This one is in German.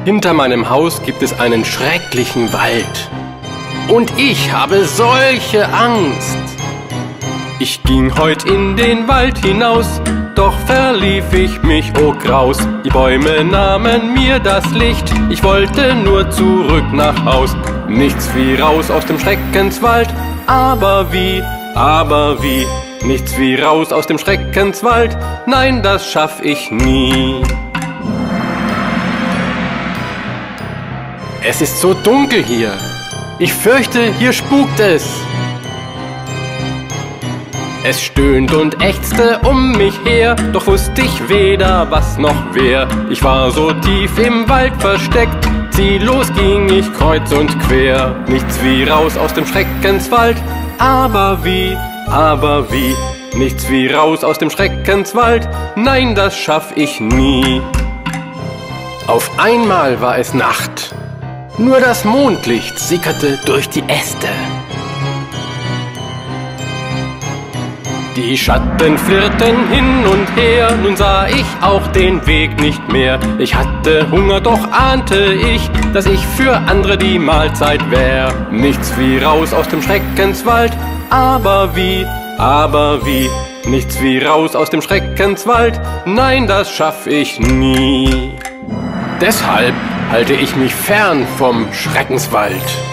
Hinter meinem Haus gibt es einen schrecklichen Wald. Und ich habe solche Angst. Ich ging heut in den Wald hinaus, doch verlief ich mich, oh Graus. Die Bäume nahmen mir das Licht, ich wollte nur zurück nach Haus. Nichts wie raus aus dem Schreckenswald, aber wie, nichts wie raus aus dem Schreckenswald, nein, das schaff ich nie. Es ist so dunkel hier, ich fürchte, hier spukt es. Es stöhnt und ächzte um mich her, doch wusste ich weder was noch wer. Ich war so tief im Wald versteckt, ziellos ging ich kreuz und quer. Nichts wie raus aus dem Schreckenswald, aber wie, nichts wie raus aus dem Schreckenswald, nein, das schaff ich nie. Auf einmal war es Nacht, nur das Mondlicht sickerte durch die Äste. Die Schatten flirrten hin und her, nun sah ich auch den Weg nicht mehr. Ich hatte Hunger, doch ahnte ich, dass ich für andere die Mahlzeit wär. Nichts wie raus aus dem Schreckenswald, aber wie, nichts wie raus aus dem Schreckenswald, nein, das schaff ich nie. Deshalb halte ich mich fern vom Schreckenswald.